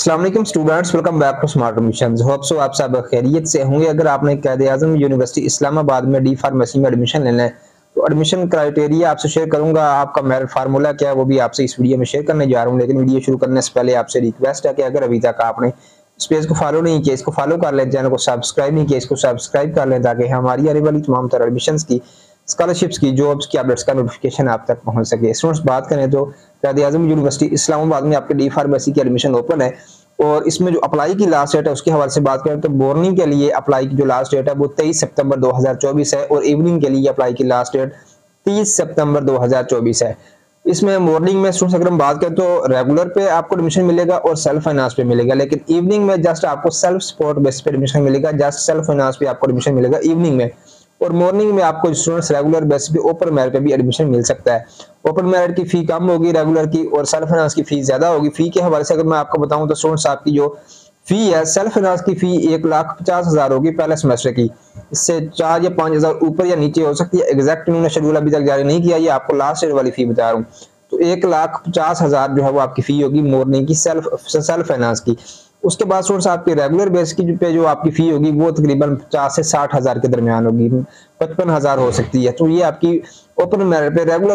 अस्सलाम वालेकुम students, welcome back to smart admissions. Hope so आप सब खैरियत से होंगे। अगर आपने क़ायद-ए-आज़म यूनिवर्सिटी इस्लामाबाद में DPharmacy में एडमिशन लेना है तो एडमिशन क्राइटेरिया आपसे शेयर करूंगा। आपका मेरिट फार्मूला क्या है वो भी आपसे इस वीडियो में शेयर करने जा रहा हूं। लेकिन वीडियो शुरू करने से पहले आपसे रिक्वेस्ट है कि अगर अभी तक आपने इस पेज को फॉलो नहीं किया, इसको फॉलो कर लें। चैनल को सब्सक्राइब नहीं किया, इसको सब्सक्राइब कर लें ताकि हमारी आने वाली तमाम तरह एडमिशंस की, स्कॉलरशिप्स की, जॉब्स की अपडेट्स का नोटिफिकेशन आप तक पहुंच सके। स्टूडेंट्स, बात करें तो क़ायद-ए-आज़म यूनिवर्सिटी इस्लामाबाद में आपके DPharmacy की एडमिशन ओपन है और इसमें जो अप्लाई की लास्ट डेट है उसके हवाले से बात करें तो मॉर्निंग के लिए अप्लाई की जो लास्ट डेट है वो 23 सितंबर 2024 है और इवनिंग के लिए अप्लाई की लास्ट डेट 30 सितंबर 2024 है। इसमें मॉर्निंग में स्टूडेंट्स अगर हम बात करें तो रेगुलर पे आपको एडमिशन मिलेगा और सेल्फ फाइनेंस पे मिलेगा, लेकिन इवनिंग में जस्ट आपको सेल्फ सपोर्ट बेस पे एडमिशन मिलेगा। जस्ट सेल्फ फाइनेंस पे आपको एडमिशन मिलेगा इवनिंग में, और मॉर्निंग में आपको स्टूडेंट्स रेगुलर बेस पे ओपन मेरिट पे भी एडमिशन मिल सकता है। ओपन मेरिट की फी कम होगी रेगुलर की और सेल्फ फाइनेंस की फी ज्यादा होगी। फी के हवाले से अगर मैं आपको बताऊं तो स्टूडेंट्स आपकी जो फी है सेल्फ फाइनेंस की फी 1,50,000 होगी पहले सेमेस्टर की। इससे 4 या 5,000 ऊपर या नीचे हो सकती है। एग्जैक्ट इन्होंने शेड्यूल अभी तक जारी नहीं किया, ये आपको लास्ट ईयर वाली फी बता रहा हूँ। तो 1,50,000 जो है वो आपकी फी होगी मॉर्निंग की सेल्फ फाइनेंस की। उसके बाद स्टूडेंट्स आपकी रेगुलर बेस की पे जो आपकी फी होगी वो तकरीबन 50 से 60,000 के दरमियान होगी, 55,000 हो सकती है। तो ये आपकी ओपन मेरिट पे रेगुलर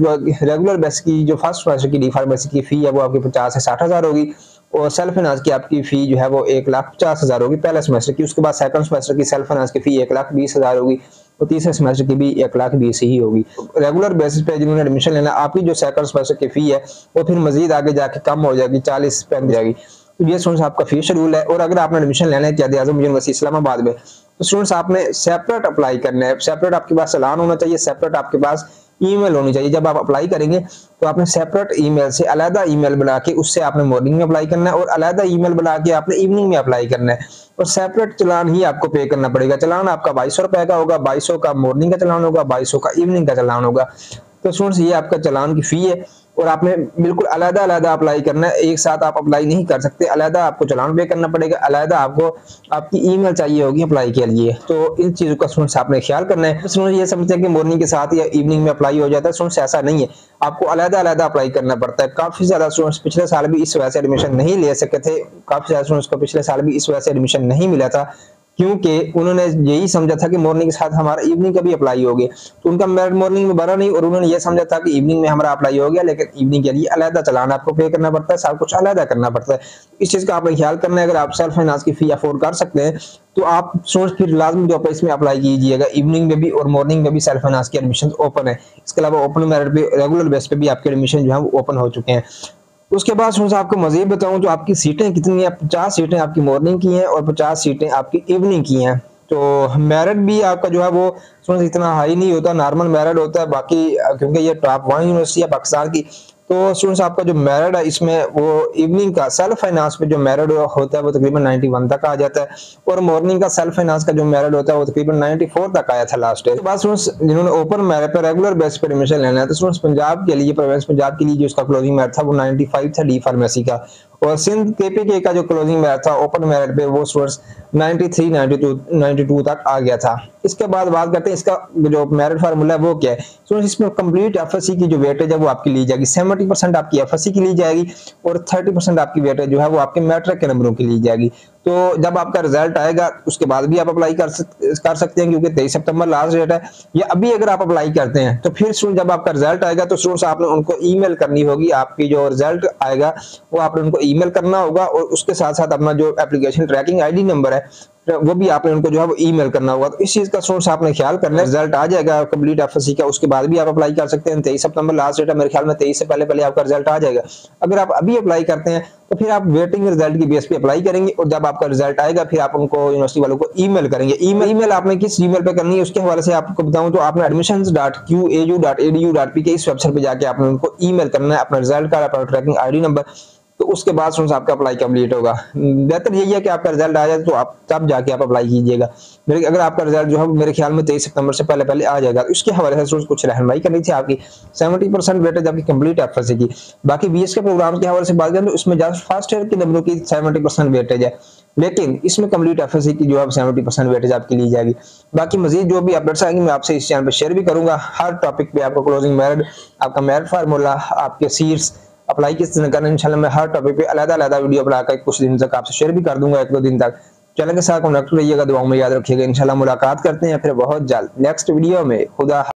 बेस की जो फर्स्ट सेमेस्टर की DPharmacy की फी है वो आपकी 50 से 60,000 होगी और सेल्फ फाइनेंस की आपकी फी जो है वो 1,50,000 होगी पहले सेमेस्टर की। उसके बाद सेकंड सेमेस्टर की सेल्फ फाइनेंस की फी 1,20,000 होगी और तीसरे सेमेस्टर की भी 1,20,000 ही होगी। रेगुलर बेसिस पे जिन्होंने एडमिशन लेना, आपकी जो सेकंड सेमेस्टर की फी है वो फिर मजीद आगे जाके कम हो जाएगी, 40 पे जाएगी। तो ये स्टूडेंट्स आपका फी शेड्यूल है। और अगर आपने एडमिशन लेना है क़ायद-ए-आज़म यूनिवर्सिटी इस्लामाबाद में तो स्टूडेंट्स आपने सेपरेट अप्लाई करना है। सेपरेट आपके पास चालान होना चाहिए, सेपरेट आपके पास ईमेल होनी चाहिए। जब आप अप्लाई करेंगे तो आपने सेपरेट ईमेल से अलग ईमेल बना के उससे आपने मॉर्निंग में अप्लाई करना है और अलग ईमेल बना के आपने इवनिंग में अप्लाई करना है और सेपरेट चलान ही आपको पे करना पड़ेगा। चलान आपका 2200 रुपए का होगा, 2200 का मॉर्निंग का चलान होगा, 2200 का इवनिंग का चलान होगा। तो स्टूडेंट्स ये आपका चलान की फी है और आपने बिल्कुल अलग-अलग अप्लाई करना है। एक साथ आप अप्लाई नहीं कर सकते, अलग आपको चलान पे करना पड़ेगा, अलग आपको आपकी ईमेल चाहिए होगी अप्लाई के लिए। तो इन चीजों का स्टूडेंट्स आपने ख्याल करना है। स्टूडेंट्स ये समझते हैं कि मॉर्निंग के साथ या इवनिंग में अप्लाई हो जाता है, स्टूडेंट्स ऐसा नहीं है, आपको अलग-अलग अप्लाई करना पड़ता है। काफी ज्यादा स्टूडेंट्स पिछले साल भी इस वजह से एडमिशन नहीं ले सके थे, काफी ज्यादा स्टूडेंट्स को पिछले साल भी इस वजह से एडमिशन नहीं मिला था क्योंकि उन्होंने यही समझा था कि मॉर्निंग के साथ हमारा इवनिंग का भी अप्लाई हो गया। तो उनका मेरिट मॉर्निंग में भरा नहीं और उन्होंने ये समझा था कि इवनिंग में हमारा अप्लाई हो गया, लेकिन इवनिंग के लिए अलग चलान आपको पे करना पड़ता है, सब कुछ अलग करना पड़ता है। इस चीज का आपने ख्याल करना है। अगर आप सेल्फ फाइनेंस की फी अफोर्ड कर सकते हैं तो आप स्टूडेंट्स फिर लाजमी तौर पर इसमें अप्लाई कीजिएगा। इवनिंग में भी और मॉर्निंग में भी सेल्फ फाइनेंस की एडमिशन ओपन है। इसके अलावा ओपन मेरिट पे रेगुलर बेस पे भी आपके एडमिशन जो है वो ओपन हो चुके हैं। उसके बाद स्टूडेंट्स आपको मजीद बताऊं तो आपकी सीटें कितनी है, 50 सीटें आपकी मॉर्निंग की हैं और 50 सीटें आपकी इवनिंग की हैं। तो मेरिट भी आपका जो है वो स्टूडेंट्स इतना हाई नहीं होता, नॉर्मल मेरिट होता है। बाकी क्योंकि ये टॉप 1 यूनिवर्सिटी है पाकिस्तान की, तो स्टूडेंट्स आपका जो मेरिट है इसमें वो इवनिंग का सेल्फ फाइनेंस पे जो मेरिट होता है वो तकरीबन 91 तक आ जाता है और मॉर्निंग का सेल्फ फाइनेंस का जो मेरिट होता है वो तकरीबन 94 तक आया था लास्ट ईयर। बाद स्टूडेंट्स जिन्होंने ओपन मेरिट पर रेगुलर बेस पर एडमिशन लेना है तो स्टूडेंट्स पंजाब के लिए, प्रोविंस पंजाब के लिए जो उसका क्लोजिंग मेरिट था वो 95 था DPharmacy का, और सिंध KPK का जो क्लोजिंग मेरिट था ओपन मेरिट पे वो स्टूडेंट्स 93 92 तक आ गया था। इसके बाद बात करते हैं इसका जो मेरिट फार्मूला है वो क्या है। स्टूडेंट्स इसमें कंप्लीट FSC की जो वेटेज है वो आपकी ली जाएगी, 70% आपकी FSC की ली जाएगी और 30% आपकी वेटेज जो है वो आपके मैट्रिक के नंबरों की ली जाएगी। तो जब आपका रिजल्ट आएगा उसके बाद भी आप अप्लाई कर सकते हैं क्योंकि 23 सितंबर लास्ट डेट है, या अभी अगर आप अप्लाई करते हैं तो फिर जब आपका रिजल्ट आएगा तो स्टूडेंट्स आपने उनको ईमेल करनी होगी। आपकी जो रिजल्ट आएगा वो आपने उनको ईमेल करना होगा और उसके साथ साथ अपना जो एप्लीकेशन ट्रैकिंग ID नंबर है वो भी आपने उनको जो है वो ईमेल करना होगा। तो इस चीज का स्टूडेंट्स आपने ख्याल करना है। रिजल्ट आ जाएगा कंप्लीट FSC का, उसके बाद भी आप अप्लाई कर सकते हैं। 23 सितंबर लास्ट डेट है, मेरे ख्याल में 23 से पहले आपका रिजल्ट आ जाएगा। अगर आप अभी अप्लाई करते हैं तो फिर आप वेटिंग रिजल्ट की बेस पे अप्लाई करेंगे और जब आपका रिजल्ट आएगा फिर आप उनको यूनिवर्सिटी वालों को ईमेल करेंगे। ईमेल आपने किस ईमेल पे करनी है उसके हवाले से आपको बताऊं तो आपने admissions.qau.edu.pk इस वेबसाइट पे जाके आपने उनको ईमेल करना है अपना रिजल्ट का, अपना ट्रैकिंग ID नंबर। तो उसके बाद स्टूडेंट्स आपका अप्लाई कंप्लीट होगा। बेहतर यही है कि आपका रिजल्ट आ जाए तो आप तब जाके आप अप्लाई कीजिएगा। अगर आपका रिजल्ट जो है मेरे ख्याल में 23 सितंबर से पहले आ जाएगा। तो इसके हवाले से स्टूडेंट्स कुछ रहनुमाई करनी थी आपकी। 70% वेटेज आपकी कंप्लीट FSC की। बाकी BS के प्रोग्राम के हवाले से बात करें तो इसमें जस्ट फर्स्ट ईयर के नंबरों की 70% वेटेज है, लेकिन इसमें कंप्लीट FSC की जो है 70% वेटेज आपकी ली जाएगी। बाकी मजीद जो भी अपडेट्स आएंगे मैं आपसे इस चैनल पर शेयर भी करूंगा। हर टॉपिक पे आपको क्लोजिंग मेरिट, आपका मेरिट फार्मूला, आपके सीट्स, अप्लाई किस तरह करना है इंशाल्लाह मैं हर टॉपिक पे अलग-अलग वीडियो बनाकर कुछ दिन तक आपसे शेयर भी कर दूंगा, 1-2 दिन तक। चैनल के साथ कनेक्ट रहिएगा, दुआओं में याद रखिएगा। इंशाल्लाह मुलाकात करते हैं फिर बहुत जल्द नेक्स्ट वीडियो में। खुदा